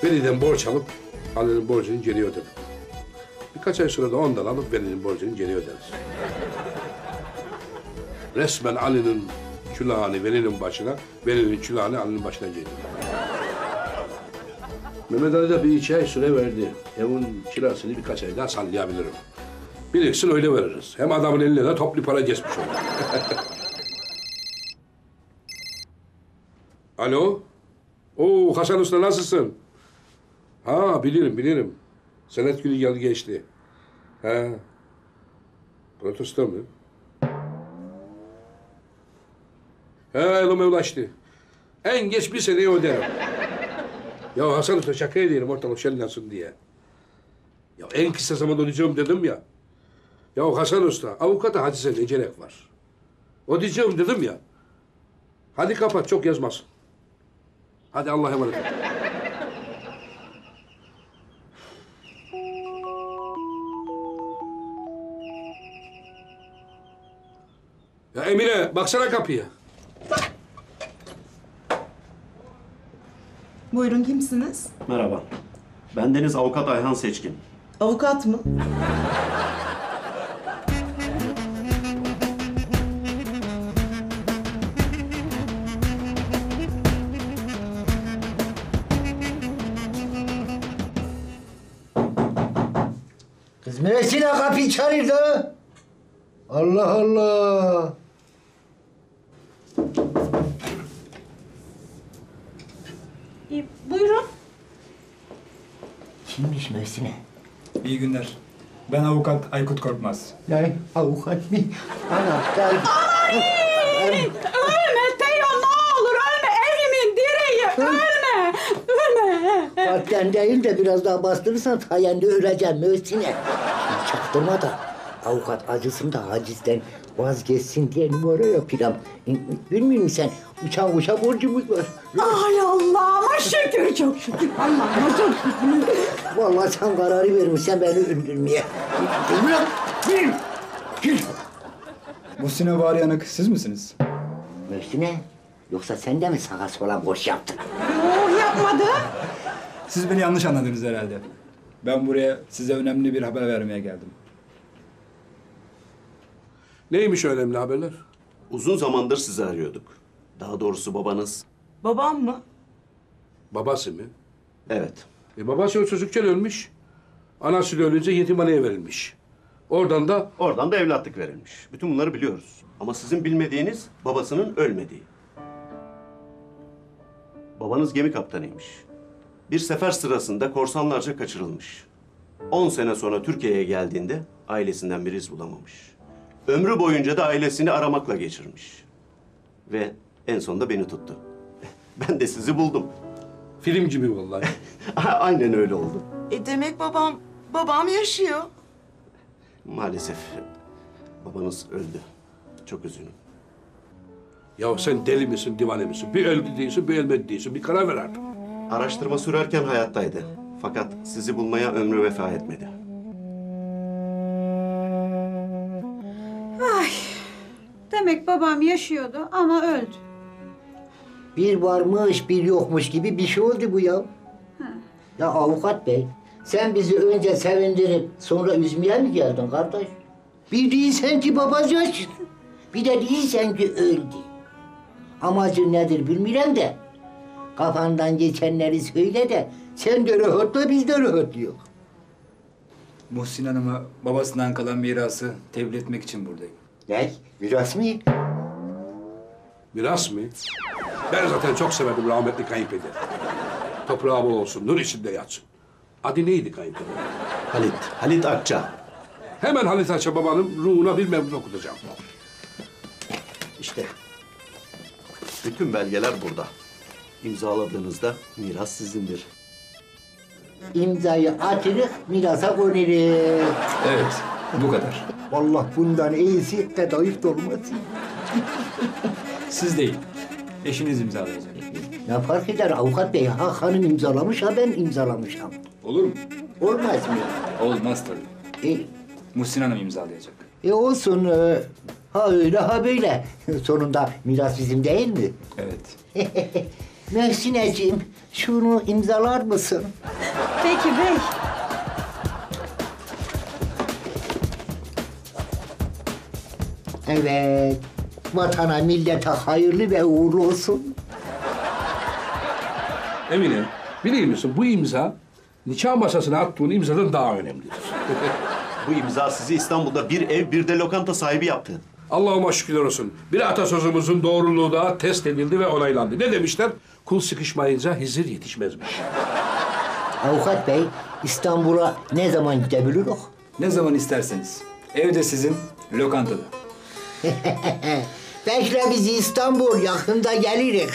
Veli'den borç alıp Ali'nin borcunu geri ödedim. Birkaç ay sonra da ondan alıp Veli'nin borcunu geri öderiz. Resmen Ali'nin külahını Veli'nin başına, Veli'nin külahını Ali'nin başına giydim. Mehmet Ali de bir iki ay süre verdi. Evin kirasını birkaç ay daha sallayabilirim. Bilirsin öyle veririz. Hem adamın eline de toplu para geçmiş olur. Alo? Oo Hasan Usta nasılsın? Ha bilirim. Senet günü geldi geçti. Ha. Protesto mu? Ha elime ulaştı. En geç bir seneye öderim. Ya Hasan Usta şaka ediyorum ortalık şenlensin diye. Ya en kısa zamanda ödeyeceğim dedim ya. Ya Hasan Usta avukata hadise ne gerek var? Ödeyeceğim dedim ya. Hadi kapat çok yazmasın. Hadi Allah'a emanet ol. Ya Emine baksana kapıya. Buyurun kimsiniz? Merhaba. Bendeniz Avukat Ayhan Seçkin. Avukat mı? Kız Müessine kapıyı çalırdı. Allah Allah. Buyurun. Kimmiş Müessine? İyi günler. Ben avukat Aykut Korkmaz. Ne? Avukat mı? Ana gel. Ölme Teo ne olur ölme evimin direği ölme. Ölme. Kalpten değil de biraz daha bastırırsan sayende öleceğim Müessine. Şimdi çaktırma da avukat acısın da hacizden vazgeçsin diye numara yapacağım. Bilmiyor musun sen? Uça borcumuz var. Ay Allah'ıma şükür çok şükür. Allah'ıma çok şükür. Vallahi sen kararı vermişsen beni öldürmeye. Muhsine Varyanık siz misiniz? Müessine, yoksa sen de mi sağa sola boş yaptın? Yok yapmadım. Siz beni yanlış anladınız herhalde. Ben buraya size önemli bir haber vermeye geldim. Neymiş önemli haberler? Uzun zamandır sizi arıyorduk. Daha doğrusu babanız. Babam mı? Babası mı? Evet. Babası o çocukken ölmüş. Anası da ölünce yetimhaneye verilmiş. Oradan da evlatlık verilmiş. Bütün bunları biliyoruz. Ama sizin bilmediğiniz babasının ölmediği. Babanız gemi kaptanıymış. Bir sefer sırasında korsanlarca kaçırılmış. 10 sene sonra Türkiye'ye geldiğinde ailesinden bir iz bulamamış. Ömrü boyunca da ailesini aramakla geçirmiş. Ve en sonunda beni tuttu. Ben de sizi buldum. film gibi vallahi. Aynen öyle oldu. Demek babam yaşıyor. Maalesef babanız öldü. Çok üzgünüm. Ya sen deli misin, divane misin? Bir öldü değilsin, bir ölmedi değilsin. Bir karar ver artık. Araştırma sürerken hayattaydı. Fakat sizi bulmaya ömrü vefa etmedi. Demek babam yaşıyordu ama öldü. Bir varmış, bir yokmuş gibi bir şey oldu bu ya. Ya avukat bey, sen bizi önce sevindirip sonra üzmeye mi geldin kardeş? Bir değilsen ki babacığım, bir de değilsen ki öldü. Amacın nedir bilmiyorum da, kafandan geçenleri söyle de sen de rahatla, biz de rahatlıyor. Muhsin Hanım'a babasından kalan mirası tevdi etmek için buradayım. Ne? Miras mı? Miras mı? Ben zaten çok severdim rahmetli kayınpeder. Toprağı bol olsun, nur içinde yatsın. Adı neydi kayınpeder? Halit Akça. Hemen Halit Akça babanın ruhuna bir mevlüt okutacağım. İşte bütün belgeler burada. İmzaladığınızda miras sizindir. İmzayı atırık, mirasa konuruz. Evet, bu kadar. Vallahi bundan iyisi kadayıf dolması. Siz değil, eşiniz imzalayacak. Ne fark eder avukat bey? Ha hanım imzalamış, ha ben imzalamışım. Olur mu? Olmaz mı? Olmaz tabii. Muhsin Hanım imzalayacak. Olsun. Ha öyle ha böyle. Sonunda miras bizim değil mi? Evet. Mehsineciğim, şunu imzalar mısın? Peki bey. Evet. Vatana, millete hayırlı ve uğurlu olsun. Emine, biliyor musun bu imza nikah masasına attığın imzadan daha önemlidir. Bu imza sizi İstanbul'da bir ev bir de lokanta sahibi yaptı. Allah'ıma şükürler olsun. Bir atasözümüzün doğruluğu da test edildi ve onaylandı. Ne demişler? Kul sıkışmayınca Hizir yetişmezmiş. Avukat bey, İstanbul'a ne zaman gidebiliriz? Ne zaman isterseniz. Ev de sizin, lokantada. Bekle bizi İstanbul, yakında geliriz.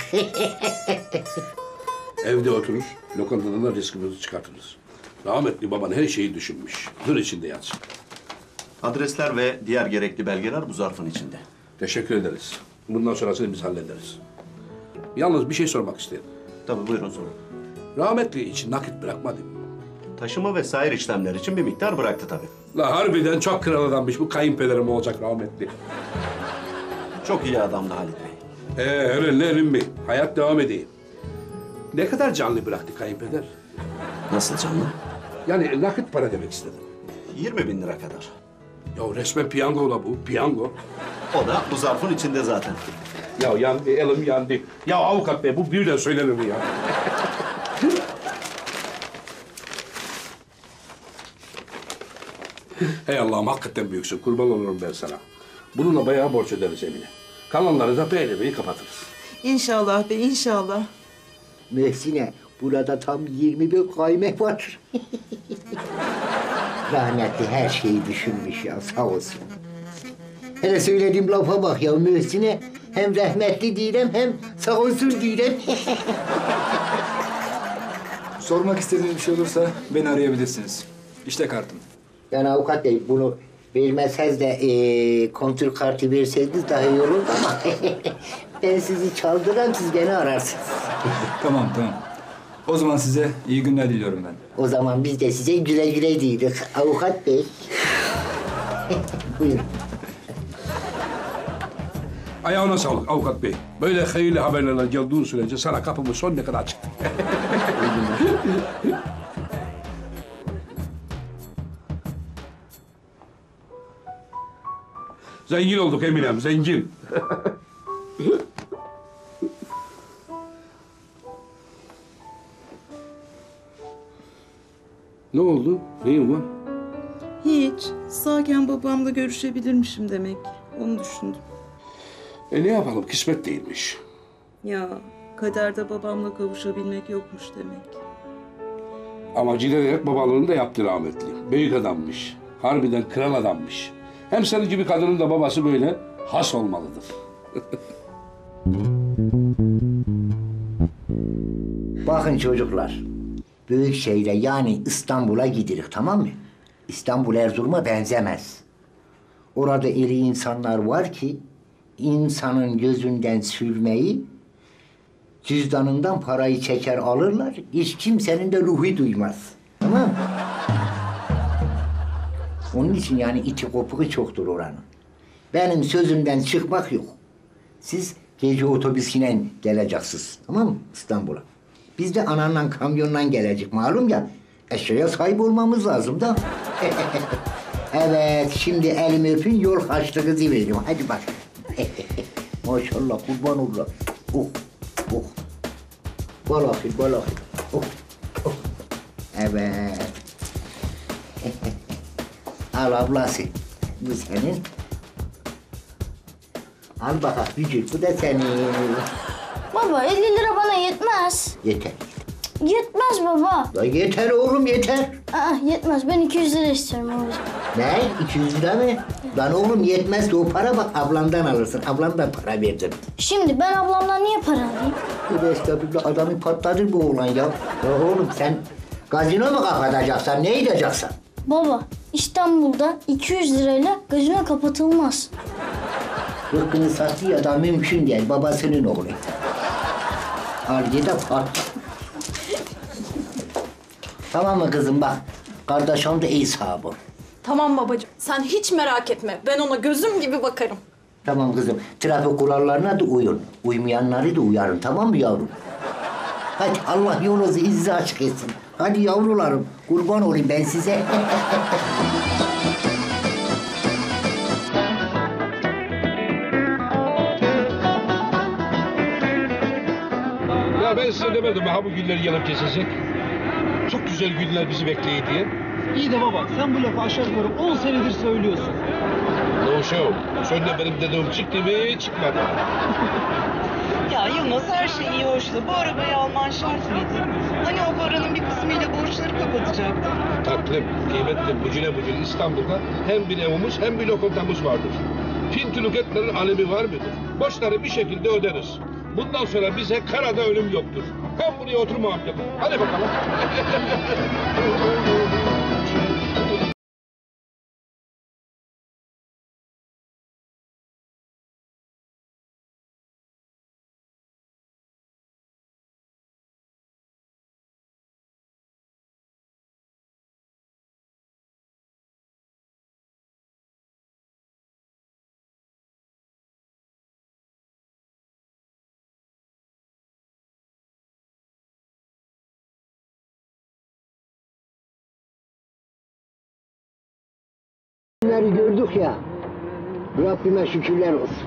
Evde oturur, lokantadan da riskimizi çıkartırız. Rahmetli baban her şeyi düşünmüş. Dur içinde yatsın. Adresler ve diğer gerekli belgeler bu zarfın içinde. Teşekkür ederiz. Bundan sonrasını biz hallederiz. Yalnız bir şey sormak isterim. Tabii buyurun sorun. Rahmetli için nakit bırakmadım. Taşıma ve sair işlemler için bir miktar bıraktı tabii. La harbiden çok kral adammış. Bu kayınpederim olacak rahmetli. Çok iyi adamdı Halit Bey. Öğrenlerim mi? Hayat devam edeyim. Ne kadar canlı bıraktı kayınpeder? Nasıl canlı? Yani nakit para demek istedim. 20.000 lira kadar. Ya resmen piyango la bu, piyango. O da bu zarfın içinde zaten. Ya yandı, elim yandı. Ya avukat bey bu birden söylenir mi ya? Hey Allah'ım hakikaten büyüksün. Kurban olurum ben sana. Bununla bayağı borç öderiz Emine. Kalanları da beğeni kapatırız. İnşallah be inşallah. Mehsine, burada tam 20 kaymak var. Rahmetli her şeyi düşünmüş ya, sağ olsun. Hele söylediğim lafa bak ya Mühsin'e. Hem rahmetli diyeceğim hem sağ olsun diyeceğim. Sormak istediğiniz bir şey olursa beni arayabilirsiniz. İşte kartım. Yani avukat bey bunu vermezseniz de kontrol kartı verseydiniz daha iyi olurdu ama ben sizi çaldıram, siz beni ararsınız. Tamam. O zaman size iyi günler diliyorum ben. O zaman biz de size güle güle diyoruz avukat bey. Buyurun. Ayağına sağlık avukat bey. Böyle hayırlı haberlerle geldiğin sürece sana kapımız sonuna kadar açık. Zengin olduk Eminem, zengin. Ne oldu? Neyin var? Hiç. Sağken babamla görüşebilirmişim demek. Onu düşündüm. Ne yapalım? Kısmet değilmiş. Ya kaderde babamla kavuşabilmek yokmuş demek. Ama cilerek babalığını da yaptı rahmetli. Büyük adammış. Harbiden kral adammış. Hem senin gibi kadının da babası böyle has olmalıdır. Bakın çocuklar, büyük şehre yani İstanbul'a gidirik, tamam mı? İstanbul Erzurum'a benzemez. Orada eli insanlar var ki insanın gözünden sürmeyi, cüzdanından parayı çeker alırlar, hiç kimsenin de ruhu duymaz. Tamam mı? Onun için yani iti kopuğu çoktur oranın. Benim sözümden çıkmak yok. Siz gece otobüsüyle geleceksiniz, tamam mı, İstanbul'a? Biz de ananla kamyonla gelecek malum ya. Eşyaya sahip olmamız lazım da. Evet, şimdi elimi öpün, yol harçlığınızı veriyorum. Hadi bak. Maşallah, kurban olsun. Oh, oh. Balakir. Oh, oh. Evet. Al ablası. Bu senin. Al bakalım Bücür, bu da senin. Baba 50 lira bana yetmez. Yeter. Yetmez baba. Ya yeter oğlum, yeter. Yetmez. Ben 200 lira istiyorum babacığım. Ne? 200 lira mı? Lan oğlum yetmez de o para bak ablandan alırsın. Ablamdan para verdim. Şimdi ben ablamdan niye para alayım? Tövbe estağfurullah, adamı patlatır bu oğlan ya. Ya oğlum sen gazino mu kapatacaksın, ne edeceksin? Baba İstanbul'da 200 lirayla gazino kapatılmaz. Rıkkını sattı ya da mümkün değil, babasının oğlu. Al ye de patla. Tamam mı kızım bak, kardeşim de iyi sahibi. Tamam babacığım. Sen hiç merak etme. Ben ona gözüm gibi bakarım. Tamam kızım, trafik kurallarına da uyun. Uymayanları da uyarın, tamam mı yavrum? Hadi Allah yolunuzu izzi açık etsin. Hadi yavrularım, kurban olayım ben size. Ya ben size demedim mi ha bu günler gelip kesecek? Çok güzel günler bizi bekliyor diye. İyi de baba sen bu lafı aşağı yukarı 10 senedir söylüyorsun. No show. Sonra benim dediğim çıktı mı çıkmadı. Ya Yılmaz her şey iyi hoş da bu arabayı alman şart mıydı? Hani o paranın bir kısmıyla borçları kapatacaktın. Tatlım, kıymetlim, bucune İstanbul'da hem bir evimiz hem bir lokantamız vardır. Pintülük etmenin alemi var mıdır? Borçları bir şekilde öderiz. Bundan sonra bize karada ölüm yoktur. Ben buraya oturmam dedim. Hadi bakalım. Bunları gördük ya. Rabbime şükürler olsun.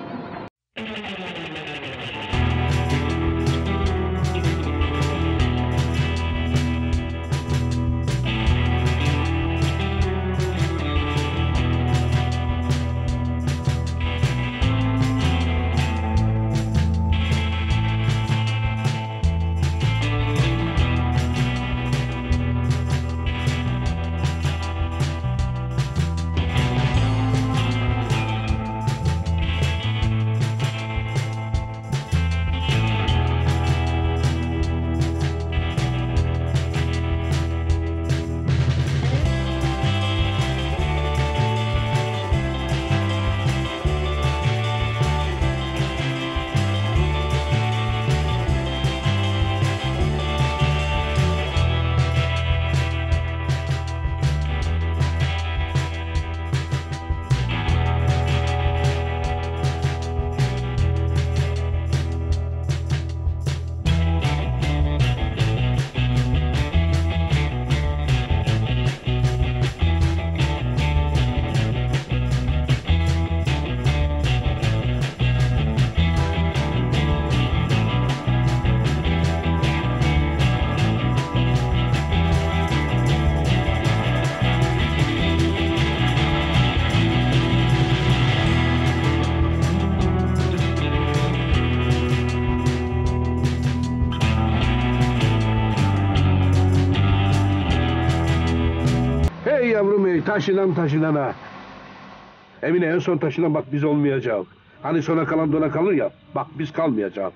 Hey yavrum hey, taşınan ha. Emine en son taşınan bak biz olmayacağız. Hani sona kalan dona kalır ya, bak biz kalmayacağız.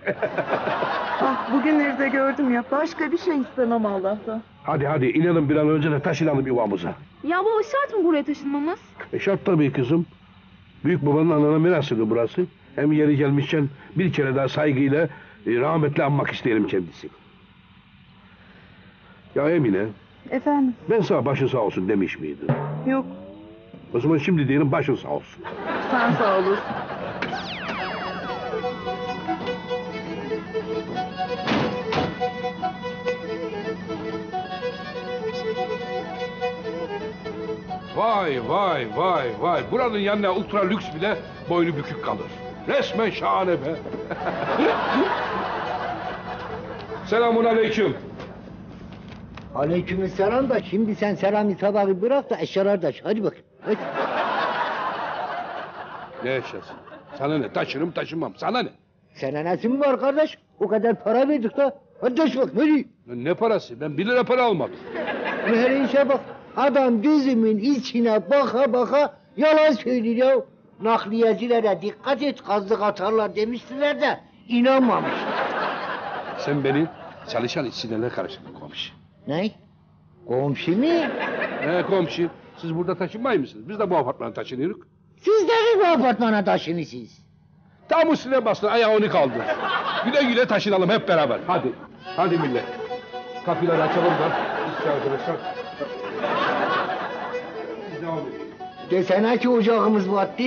Ah bugünleri de gördüm ya. Başka bir şey istemem Allah'tan. hadi inanın bir an önce de taşınalım yuvamıza. Ya baba şart mı buraya taşınmamız? Şart tabii kızım. Büyük babanın anana mirasıdır burası. Hem yeri gelmişken bir kere daha saygıyla rahmetle anmak isterim kendisi. Ya Emine, Efendim? ben sana başın sağ olsun demiş miydim? Yok. O zaman şimdi diyelim başın sağ olsun. Sen sağ olasın. Vay. Buranın yanına ultra lüks bile boynu bükük kalır. Resmen şahane be. Selamun aleyküm. Aleykümselam da şimdi sen selam tabakı bırak da eşyalar taşı. Hadi bakayım. Hadi. Ne eşyası? Sana ne? Taşırım taşımam. Sana ne? Sana nesi mi var kardeş? O kadar para verdik da. Hadi taş bak hadi. Ne parası? Ben 1 lira para almadım. Her işe bak. Adam gözümün içine baka baka yalan söylüyor ya. Nakliyecilere dikkat et kazık atarlar demiştiler de inanmamış. Sen beni çalışan işçilerle karıştırdın komşu. Ne? Komşu mu? Komşu. Siz burada taşınmayı mısınız? Biz de bu apartmana taşınıyoruz. Siz de mi bu apartmana taşınıyorsunuz? Tam üstüne bastın ayağını kaldır. Güle taşınalım hep beraber. Hadi millet. Kapıları açalım da. İşte arkadaşlar. Biz devam edelim. Desene ki ocağımız battı.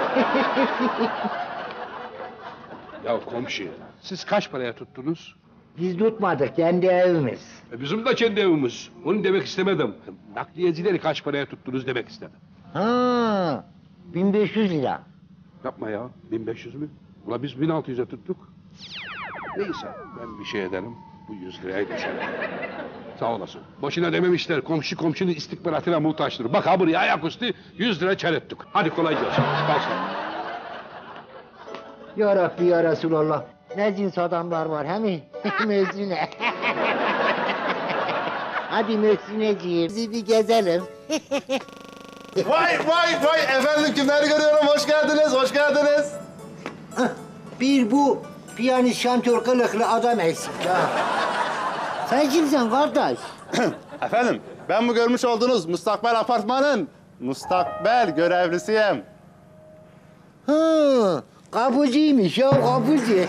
Ya komşu, siz kaç paraya tuttunuz? Biz tutmadık, kendi evimiz. Bizim de kendi evimiz. Onu demek istemedim. Nakliyecileri kaç paraya tuttunuz demek istedim. Ha, 1500 lira. Yapma ya, 1500 mü? Ula biz 1600'e tuttuk. Neyse, ben bir şey ederim. Bu 100 lirayı düşerim. Sağ olasın. Boşuna dememişler, komşu komşunun istikbaratına muhtaçtır. Bak ha buraya ayaküstü 100 lira kar ettik. Hadi kolay gelsin. Kalsın. Ya Rabbi ya Resulallah. Ne cins adamlar var he mi? Mösyne. Hadi Mösyineciğim, bizi bir gezelim. Vay vay vay efendim kimleri görüyorum hoş geldiniz hoş geldiniz. Bir bu piyanist şantör kılıklı adam eksik ya. Sen kimsin kardeş? Efendim ben bu görmüş olduğunuz müstakbel apartmanın müstakbel görevlisiyim. Hı, kapıcıymış ya kapıcı.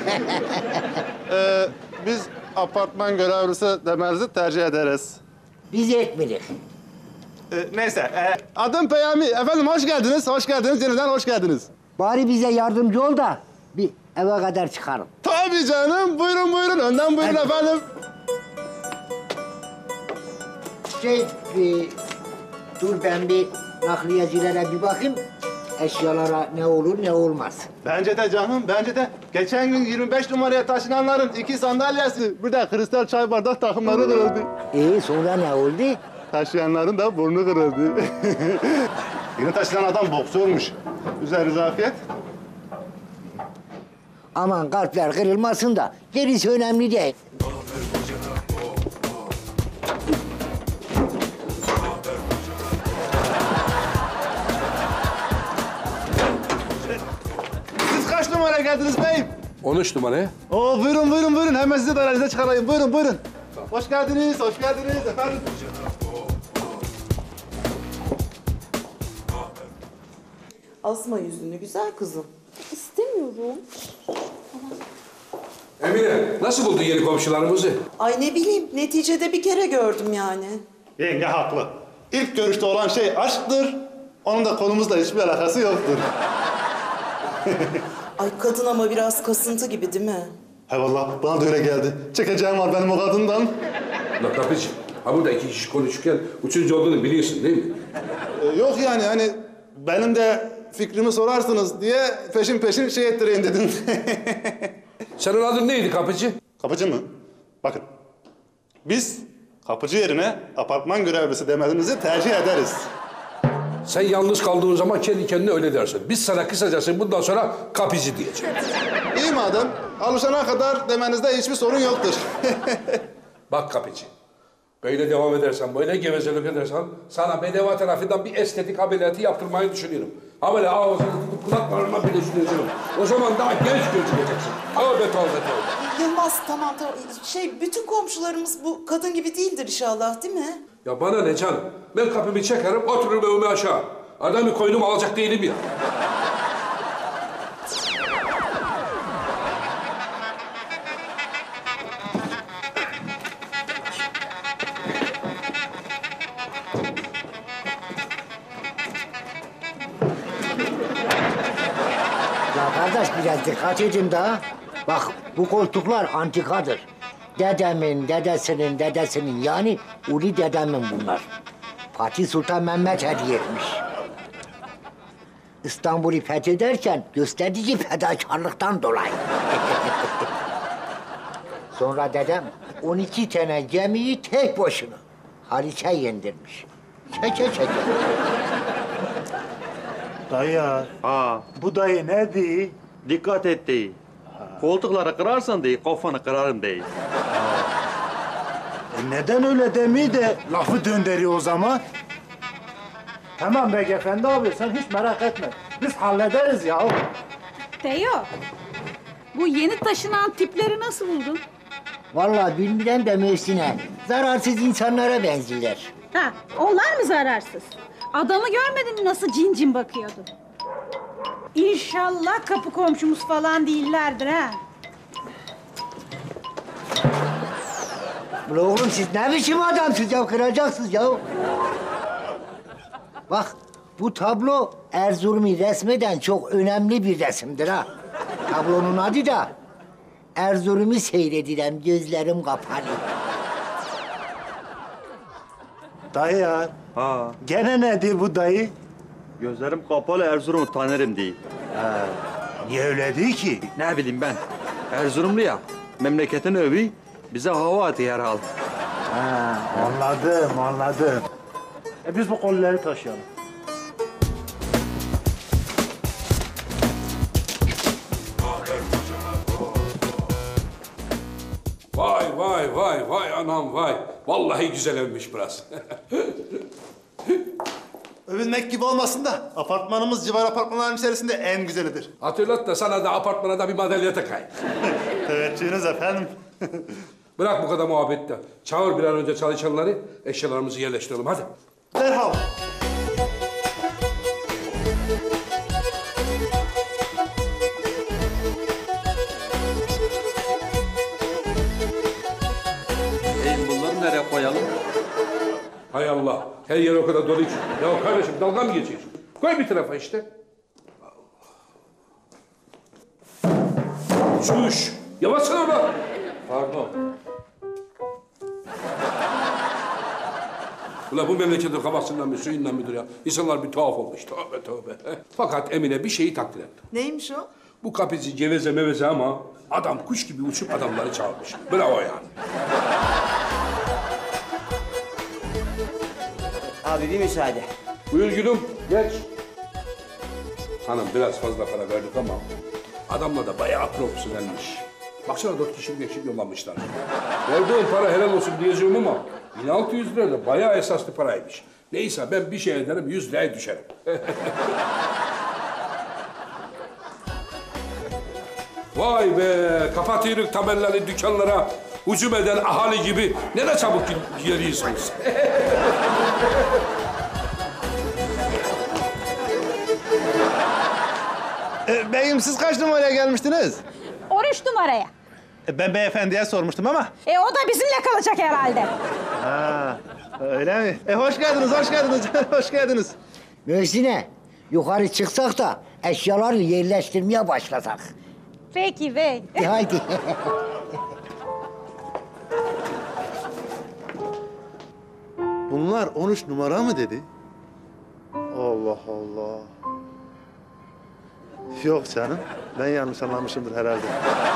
Biz apartman görevlisi demenizi tercih ederiz. Biz etmedik. Neyse adım Peyami efendim hoş geldiniz yeniden hoş geldiniz. Bari bize yardımcı ol da bir eve kadar çıkarım. Tabii canım buyurun önden buyurun efendim. Dur ben bir nakliyecilere bir bakayım. Eşyalara ne olur ne olmaz. Bence de canım bence de. Geçen gün 25 numaraya taşınanların 2 sandalyesi bir de kristal çay bardak takımları kırıldı. Sonra ne oldu? Taşıyanların da burnu kırıldı. Yeni taşınan adam boksörmüş. Üzerinize afiyet. Aman kalpler kırılmasın da gerisi önemli değil. Siz kaç numara geldiniz beyim? 13 numaraya. Oo buyurun hemen sizi de aranıza çıkarayım buyurun. Hoş geldiniz efendim. Asma yüzünü güzel kızım. İstemiyorum. Emine, nasıl buldun yeni komşularımızı? Ay ne bileyim neticede bir kere gördüm yani. Yenge haklı. İlk görüşte olan şey aşktır. Onun da konumuzla hiçbir alakası yoktur. Ay kadın ama biraz kasıntı gibi değil mi? He vallahi bana da öyle geldi. Çekeceğim var benim o kadından. La kapıcı, ha burada 2 kişi konuşurken üçüncü olduğunu biliyorsun değil mi? Yok yani hani benim de fikrimi sorarsınız diye peşin şey ettireyim dedim. Senin adın neydi kapıcı? Kapıcı mı? Bakın. Biz kapıcı yerine apartman görevlisi demenizi tercih ederiz. Sen yalnız kaldığın zaman kendi kendine öyle dersin. Biz sana kısacası bundan sonra kapıcı diyeceğiz. İyi madem. Alışana kadar demenizde hiçbir sorun yoktur. Bak kapıcı, böyle devam edersen, böyle gevezelik edersen sana bedava tarafından bir estetik ameliyatı yaptırmayı düşünüyorum. Ha böyle ağzını tutup kulaklarına bile süreceğim. O zaman daha genç gözükeceksin. Tövbe. Yılmaz tamam. Bütün komşularımız bu kadın gibi değildir inşallah değil mi? Ya bana ne canım? Ben kapımı çekerim, otururum evime aşağı. Adamı koynuma alacak değilim ya. Ya kardeş biraz dikkat edin daha. Bak bu koltuklar antikadır. Dedemin, dedesinin yani Uli dedemin bunlar. Fatih Sultan Mehmet hediye etmiş. İstanbul'u fethederken gösterici fedakarlıktan dolayı. Sonra dedem 12 tane gemiyi tek başına Haliç'e yendirmiş. Çeke. Dayı, bu dayı ne diyor? Dikkat et dey. Koltukları kırarsan dey, kafanı kırarım dey. Neden öyle demiyor de lafı döndürüyor o zaman? Tamam Beyefendi abi, sen hiç merak etme. Biz hallederiz ya. Teo, bu yeni taşınan tipleri nasıl buldun? Vallahi bilmeden de Mösyne. Zararsız insanlara benziyorlar. Ha, onlar mı zararsız? Adamı görmedin mi nasıl cin bakıyordu? İnşallah kapı komşumuz falan değillerdir ha. Ulan oğlum siz ne biçim adamsınız ya? Kıracaksınız ya. Bak bu tablo Erzurum'u resmeden çok önemli bir resimdir ha. Tablonun adı da Erzurum'u seyredirem gözlerim kapalı. Dayı ya. Ha, Gene nedir bu dayı? gözlerim kapalı Erzurum'u tanırım değil. Niye öyle değil ki? Ne bileyim ben. Erzurumlu ya. Memleketin övü bize hava atıyor herhalde. Ha, anladım. Biz bu kolları taşıyalım. Vay anam vay. Vallahi güzel evmiş biraz. Övünmek gibi olmasın da apartmanımız civar apartmanların içerisinde en güzelidir. Hatırlat da sana da apartmana da bir madalya takayım. Teveccühünüz efendim. Bırak bu kadar muhabbette. Çağır bir an önce çalışanları, eşyalarımızı yerleştirelim hadi. Derhal. Bunları nereye koyalım? Hay Allah, her yer o kadar dolu ki. Ya kardeşim dalga mı geçiyorsun? Koy bir tarafa işte. Suş, yavaşsana orada. Pardon. Ulan bu memleketin kafasından mı, suyundan mıdır ya? İnsanlar bir tuhaf olmuş, tövbe. Fakat Emine bir şeyi takdir etti. Neymiş o? Bu kapıcı geveze meveze ama adam kuş gibi uçup adamları çağırmış. Bravo yani. Abi bir müsaade. Buyur gülüm, geç. Hanım biraz fazla para verdik ama adamla da bayağı profesyonelmiş. Baksana 4 kişilik ekip yollamışlar. Verdiğin para helal olsun diyeceğim ama 1600 lira da bayağı esaslı paraymış. Neyse ben bir şey ederim 100 liraya düşerim. Vay be, kapatıyoruz tabelalı dükkanlara hücum eden ahali gibi ne de çabuk geliyorsunuz. Beyim siz kaç numaraya gelmiştiniz? 13 numaraya. Ben beyefendiye sormuştum ama. O da bizimle kalacak herhalde. Ha, öyle mi? Hoş geldiniz, hoş geldiniz. Möhsine, yukarı çıksak da eşyaları yerleştirmeye başlasak. Peki bey. Haydi. Bunlar 13 numara mı dedi? Allah Allah. Yok canım, ben yanlış anlamışımdır herhalde.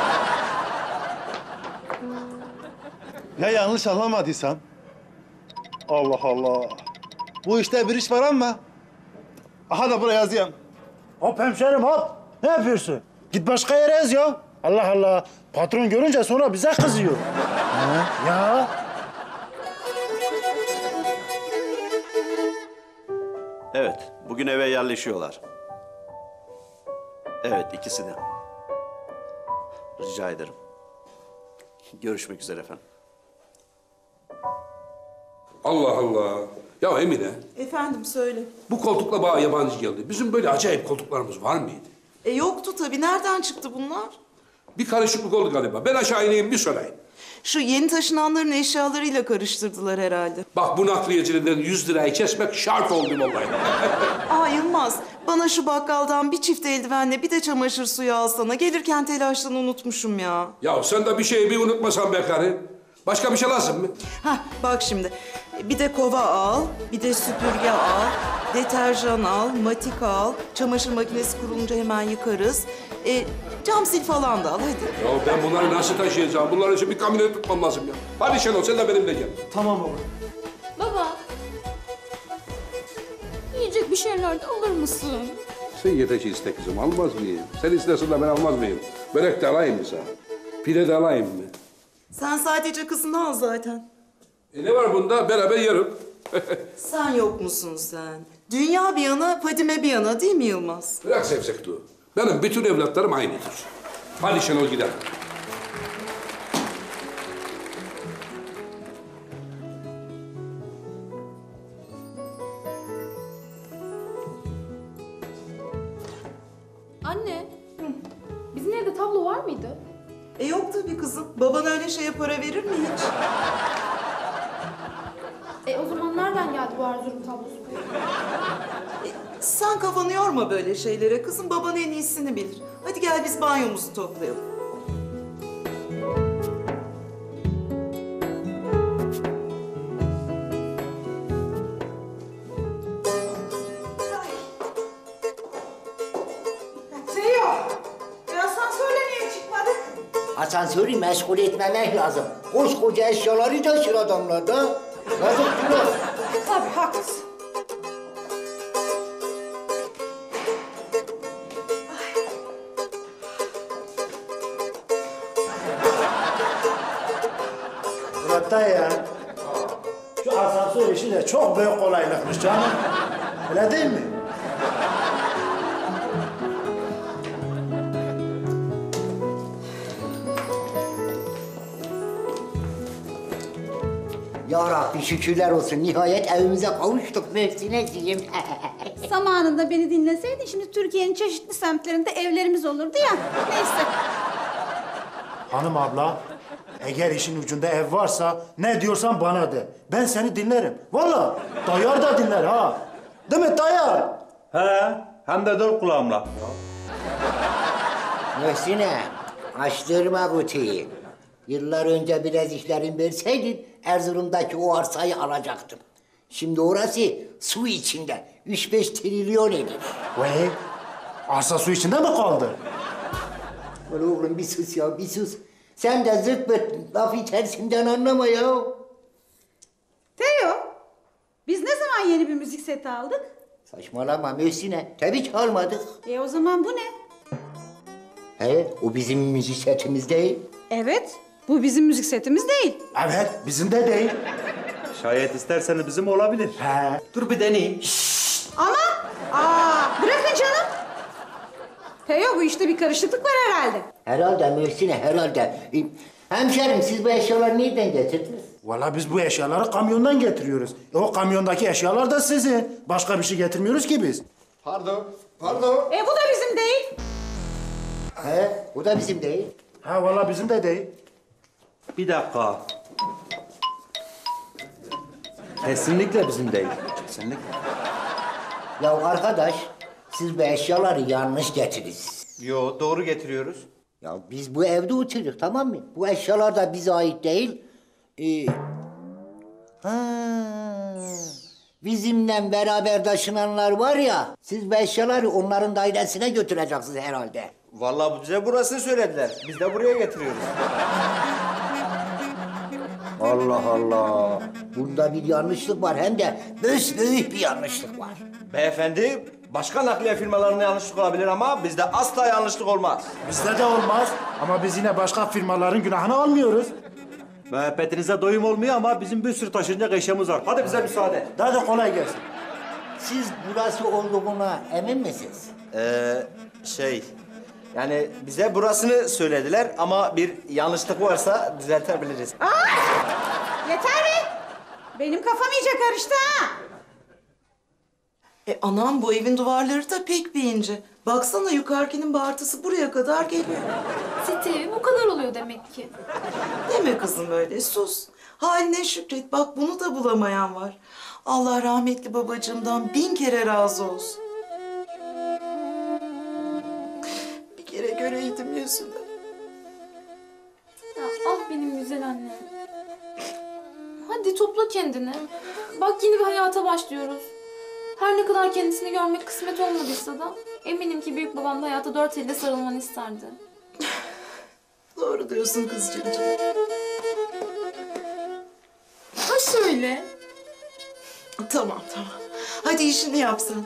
Ya yanlış anlamadıysam? Allah Allah. Bu işte bir iş var ama. Aha da buraya yazayım. Hop hemşerim hop. Ne yapıyorsun? Git başka yere yaz ya. Allah Allah. Patron görünce sonra bize kızıyor. Ha? Ya. Evet, bugün eve yerleşiyorlar. Evet, ikisi de. Rica ederim. Görüşmek üzere efendim. Allah Allah. Ya Emine, Efendim söyle. bu koltukla bana yabancı geldi. Bizim böyle acayip koltuklarımız var mıydı? Yoktu tabii. Nereden çıktı bunlar? Bir karışıklık oldu galiba. Ben aşağı ineyim bir sorayım. Şu yeni taşınanların eşyalarıyla karıştırdılar herhalde. Bak bu nakliyecilerden 100 lirayı kesmek şart oldu vallahi. Yılmaz, bana şu bakkaldan bir çift eldivenle bir de çamaşır suyu alsana. Gelirken telaştan unutmuşum ya. Ya sen de bir şeyi bir unutmasan be karı. Başka bir şey lazım mı? Bak şimdi. Bir de kova al, bir de süpürge al, deterjan al, matik al, çamaşır makinesi kurulunca hemen yıkarız. Cam sil falan da al hadi. Ya ben bunları nasıl taşıyacağım? Bunlar için bir kamyonet tutmam lazım ya. Hadi Şenol sen de benimle gel. Tamam baba. Baba. Yiyecek bir şeyler de alır mısın? Sen yeteci iste kızım, almaz mıyım? Sen istersin de ben almaz mıyım? Börek de alayım mı sana? Pide de alayım mı? Sen sadece kızını al zaten. Ne var bunda? Beraber yarım. Sen yok musun sen? Dünya bir yana, Fadime bir yana değil mi Yılmaz? Bırak sevsekliği. Benim bütün evlatlarım aynıdır. Hadi Şenol gidelim. Anne, bizim evde tablo var mıydı? Yok tabii kızım. Baban öyle şeye para verir mi hiç? O zaman nereden geldi bu Erzurum tablosu? Sen kafanı yorma böyle şeylere kızım. Baban en iyisini bilir. Hadi gel biz banyomuzu toplayalım. asansörü meşgul etmemek lazım. Koskoca eşyaları taşır adamlar da. Yazık günah. Tabii haklısın. Murat ya. Şu asansör işi de çok büyük kolaylıkmış canım. Öyle değil mi? Ya Rabbi şükürler olsun. Nihayet evimize kavuştuk Möhsineciğim. Zamanında beni dinleseydin şimdi Türkiye'nin çeşitli semtlerinde evlerimiz olurdu ya. Neyse. Hanım abla, eğer işin ucunda ev varsa ne diyorsan bana de. Ben seni dinlerim. Vallahi Tayyar da dinler ha. Değil mi Tayyar? He, hem de dört kulağımla. Möhsine, açtırma kutuyu. Yıllar önce biraz işlerin verseydin Erzurum'daki o arsayı alacaktım. Şimdi orası su içinde. 3-5 trilyon eder. Vay, arsa su içinde mi kaldı? Ulan oğlum bir sus ya, bir sus. Sen de zırt pırt laf içerisinden anlama ya. Teo, biz ne zaman yeni bir müzik seti aldık? Saçmalama Möhsine, tabii ki almadık. O zaman bu ne? He, o bizim müzik setimiz değil. Evet, bu bizim müzik setimiz değil. Evet, bizim de değil. Şayet isterseniz bizim olabilir. He. Dur bir deneyeyim. Ama, bırakın canım. Teo, bu işte bir karışıklık var herhalde. Herhalde Möhsine, herhalde. Hemşerim, siz bu eşyaları nereden getirdiniz? Vallahi biz bu eşyaları kamyondan getiriyoruz. O kamyondaki eşyalar da sizin. Başka bir şey getirmiyoruz ki biz. Pardon, pardon. Bu da bizim değil. He, o da bizim değil. Ha vallahi bizim de değil. Bir dakika. Kesinlikle bizim değil. Kesinlikle. Ya arkadaş, siz bu eşyaları yanlış getirdiniz. Yo, doğru getiriyoruz. Ya biz bu evde oturuyoruz, tamam mı? Bu eşyalar da bize ait değil. Bizimle beraber taşınanlar var ya, siz bu eşyaları onların dairesine götüreceksiniz herhalde. Vallahi bize burasını söylediler. Biz de buraya getiriyoruz. Allah Allah. Bunda bir yanlışlık var, hem de büyük bir yanlışlık var. Beyefendi, başka nakliye firmalarında yanlışlık olabilir ama bizde asla yanlışlık olmaz. Bizde de olmaz ama biz yine başka firmaların günahını almıyoruz. Muhabbetinize doyum olmuyor ama bizim bir sürü taşınacak eşyamız var. Hadi bize müsaade. Hadi kolay gelsin. Siz burası olduğuna emin misiniz? Yani bize burasını söylediler ama bir yanlışlık varsa düzeltebiliriz. Yeter be! Benim kafam iyice karıştı ha! Anam bu evin duvarları da pek bir ince. Baksana yukarıkinin bağırtısı buraya kadar geliyor. Seti bu kadar oluyor demek ki. Deme kızım öyle, sus. Haline şükret, bak bunu da bulamayan var. Allah rahmetli babacığımdan 1000 kere razı olsun. Bir kere göreydim yüzünü. Ya, ah benim güzel annem. Hadi topla kendini. Bak yeni bir hayata başlıyoruz. Her ne kadar kendisini görmek kısmet olmadıysa da eminim ki büyük babam da hayata 4 elle sarılmanı isterdi. Doğru diyorsun kızcığım. Ha şöyle. Tamam. Hadi işini yapsın.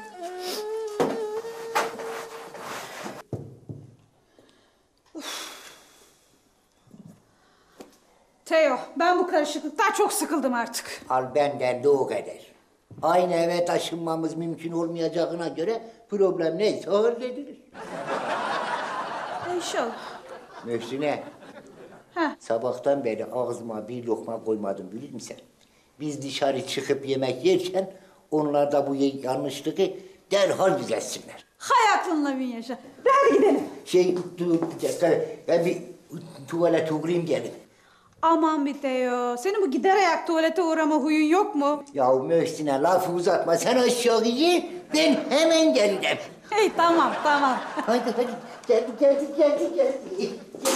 Teo, ben bu karışıklıktan çok sıkıldım artık. Al benden de o kadar. Aynı eve taşınmamız mümkün olmayacağına göre problem neyse halledilir. İnşallah. Möhsine, sabahtan beri ağzıma bir lokma koymadım bilir misin? Biz dışarı çıkıp yemek yerken onlar da bu yanlışlığı derhal düzeltsinler. Hay aklınla bin yaşa. Hadi gidelim. Dur bir dakika, ben bir tuvalete uğrayayım gelin. Aman bir Teo, senin bu gider ayak tuvalete uğrama huyun yok mu? Ya Möhsine lafı uzatma, sen aşağı in, ben hemen gelirim. Hey tamam. Hadi geldi.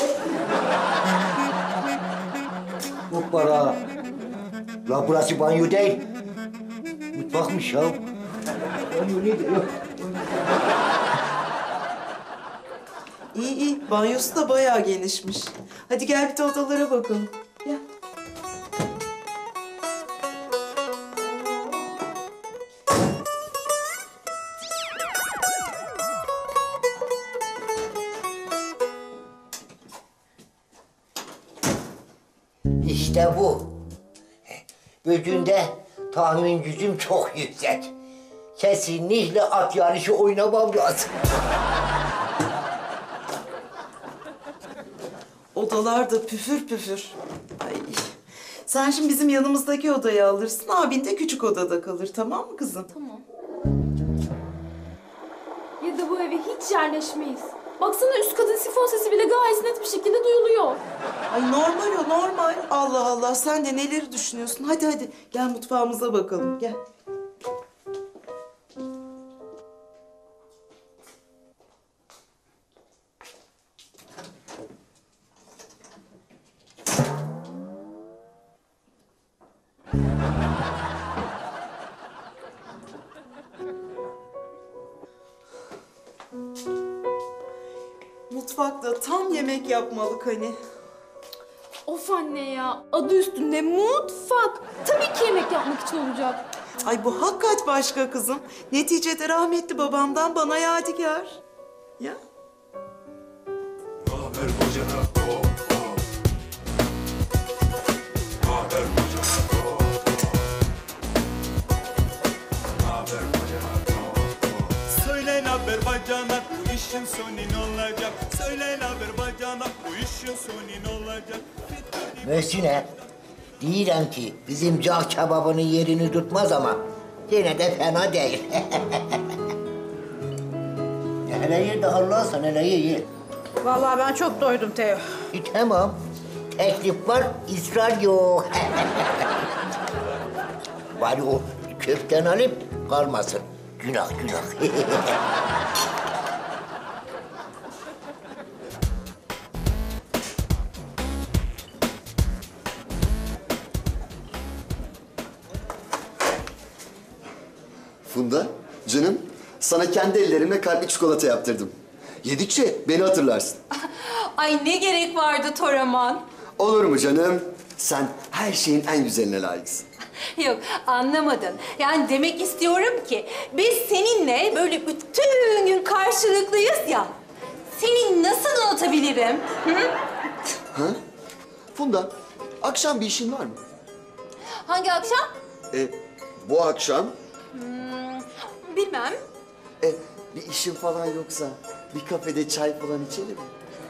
Hoppala. La burası banyo değil. Mutfakmış ya. Banyo nedir ya? İyi iyi. Banyosu da bayağı genişmiş. Hadi gel bir de odalara bakalım. Gel. İşte bu. Bugün tahmin gücüm çok yüksek. Kesinlikle at yarışı oynamam lazım. Odalar da püfür püfür. Ay. Sen şimdi bizim yanımızdaki odayı alırsın. Abin de küçük odada kalır. Tamam mı kızım? Tamam. Ya da bu eve hiç yerleşmeyiz. Baksana üst katın sifon sesi bile gayet net bir şekilde duyuluyor. Ay normal o normal. Allah Allah sen de neleri düşünüyorsun? Hadi hadi gel mutfağımıza bakalım gel. Mutfakta tam yemek yapmalık hani. Of anne ya. Adı üstünde mutfak. Tabii ki yemek yapmak için olacak. Ay bu hakikat başka kızım. Neticede rahmetli babamdan bana yadigar. Ya. Söyle haber bacanak bu işin sonu ne olacak? Söyle haber bacanak bu işin sonu ne olacak? Mösyne, diyelim ki bizim cağ kebabının yerini tutmaz ama yine de fena değil. Hele ye de Allah sana hele ye. Vallahi ben çok doydum Teo. Tamam. Teklif var, ısrar yok. Bari o köften alıp kalmasın. Günah günah. Funda, canım, sana kendi ellerimle kalpli çikolata yaptırdım. Yedikçe beni hatırlarsın. Ay ne gerek vardı Toraman? Olur mu canım? Sen her şeyin en güzeline layıksın. Yok anlamadın. Yani demek istiyorum ki biz seninle böyle bütün gün karşılıklıyız ya. Seni nasıl unutabilirim? Hı? Ha? Funda, akşam bir işin var mı? Hangi akşam? Bu akşam Bilmem. bir işin falan yoksa bir kafede çay falan içelim mi?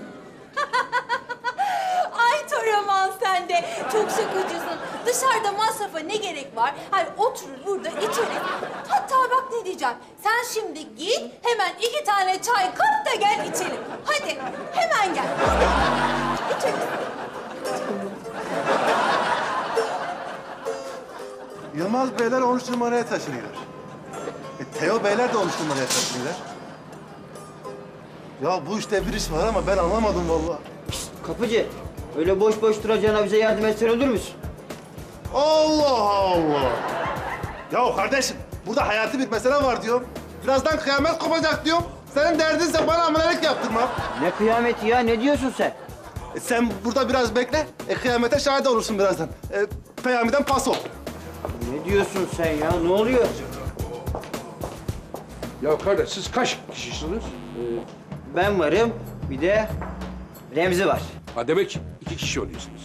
Ay Toraman sen de çok şakacısın. Dışarıda masrafa ne gerek var? Hayır oturur burada içeriz. Hatta bak ne diyeceğim. Sen şimdi git hemen 2 tane çay kap da gel içelim. Hadi hemen gel. Hadi. İçelim. Yılmaz Beyler 13 numaraya taşınıyorlar. Teo Beyler de 13 numaraya taşınıyorlar. Ya bu işte bir iş var ama ben anlamadım vallahi. Kapıcı, öyle boş boş duracağına bize yardım etsen olur musun? Allah Allah! Ya kardeşim, burada hayati bir mesele var diyorum. Birazdan kıyamet kopacak diyorum. Senin derdinse bana amelelik yaptırma. Ne kıyameti ya, ne diyorsun sen? Sen burada biraz bekle, kıyamete şahit olursun birazdan. Peyami'den paso. Ne diyorsun sen ya, ne oluyor? Ya kardeş siz kaç kişisiniz? Ben varım, bir de Remzi var. Ha demek 2 kişi oluyorsunuz.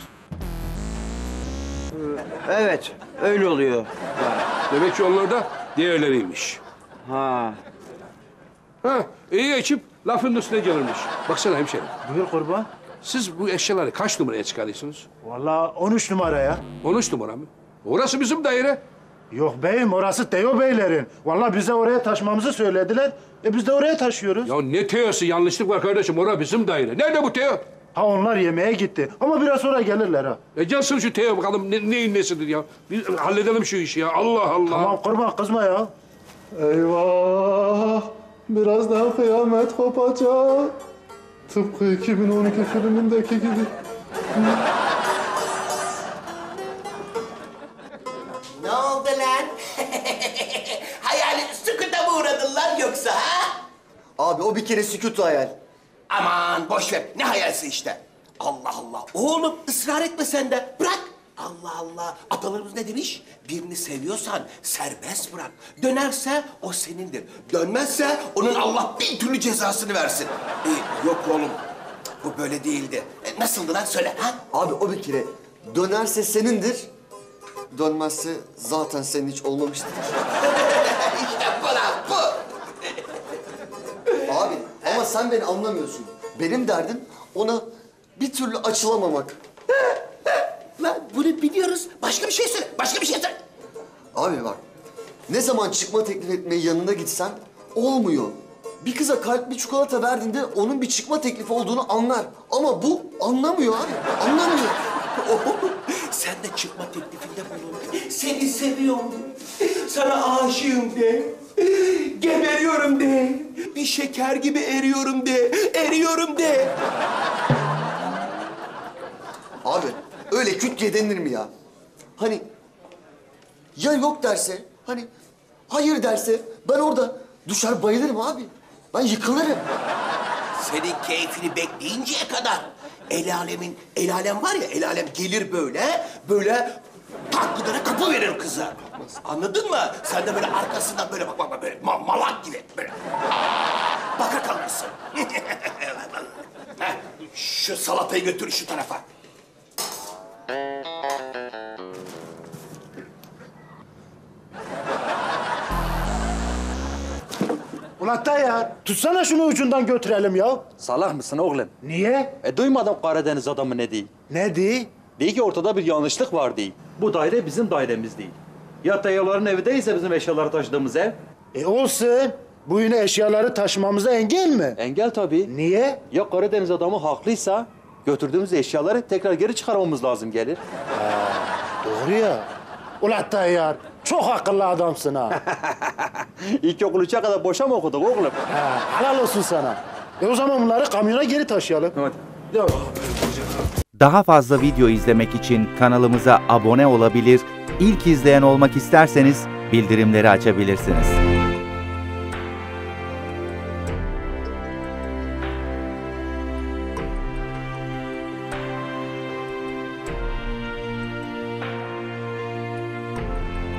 Evet, öyle oluyor. Demek ki onlar da diğerleriymiş. Ha. Ha iyi ekip lafın üstüne gelirmiş. Baksana hemşerim. Buyur kurban. Siz bu eşyaları kaç numaraya çıkarıyorsunuz? Vallahi 13 numara ya. 13 numara mı? Orası bizim daire. Yok beyim, orası Teo Beylerin. Vallahi bize oraya taşımamızı söylediler. Biz de oraya taşıyoruz. Ya ne Teo'su? Yanlışlık var kardeşim. Orası bizim daire. Nerede bu Teo? Ha onlar yemeğe gitti. Ama biraz sonra gelirler ha. Gelsin şu Teo bakalım neyin nesidir ya. Biz halledelim şu işi ya. Allah Allah. Tamam kurban, kızma ya. Eyvah! Birazdan kıyamet kopacak. Tıpkı 2012 filmindeki gibi. Ne oldu lan? Hayalin sükûta mı uğradın lan yoksa ha? Abi o bir kere sükûtu hayal. Aman boş ver. Ne hayalsi işte. Allah Allah. Oğlum ısrar etme sen de. Bırak. Allah Allah. Atalarımız ne demiş? Birini seviyorsan serbest bırak. Dönerse o senindir. Dönmezse onun Allah bin türlü cezasını versin. Yok oğlum. Bu böyle değildi. Nasıldı lan söyle ha? Abi o bir kere dönerse senindir, dönmezse zaten senin hiç olmamıştır. İşte bu lan bu. Abi ama sen beni anlamıyorsun. Benim derdim ona bir türlü açılamamak. Lan bunu biliyoruz. Başka bir şey söyle. Başka bir şey söyle. Abi bak, ne zaman çıkma teklif etmeye yanına gitsen olmuyor. Bir kıza kalpli çikolata verdiğinde onun bir çıkma teklifi olduğunu anlar. Ama bu anlamıyor abi, anlamıyor. Sen de çıkma teklifinde bulun. Seni seviyorum. Sana aşığım de. Geberiyorum de. Bir şeker gibi eriyorum de. Eriyorum de. Abi öyle küt diye denir mi ya? Hani ya yok derse, hani hayır derse ben orada düşer bayılırım abi. Ben yıkılırım. Senin keyfini bekleyinceye kadar el alem var ya, el alem gelir böyle taklidere kapı verir kıza. Anladın mı? Sen de böyle arkasından böyle bak böyle malak gibi böyle. Baka kalırsın. Heh, şu salatayı götür şu tarafa. Ulan Tayyar, tutsana şunu ucundan götürelim ya. Salak mısın oğlum? Niye? Duymadım Karadeniz adamı ne değil. Ne değil? Değil ki ortada bir yanlışlık var değil. Bu daire bizim dairemiz değil. Ya Tayyarların evi değilse bizim eşyaları taşıdığımız ev. Olsun. Bu yine eşyaları taşımamıza engel mi? Engel tabii. Niye? Ya Karadeniz adamı haklıysa götürdüğümüz eşyaları tekrar geri çıkarmamız lazım gelir. Doğru ya. Ulan Tayyar, çok akıllı adamsın ha. İlkokul 3'e kadar boşa mı okuduk oğlum? Helal olsun sana. O zaman bunları kamyona geri taşıyalım. Hadi. Daha fazla video izlemek için kanalımıza abone olabilir, ilk izleyen olmak isterseniz bildirimleri açabilirsiniz.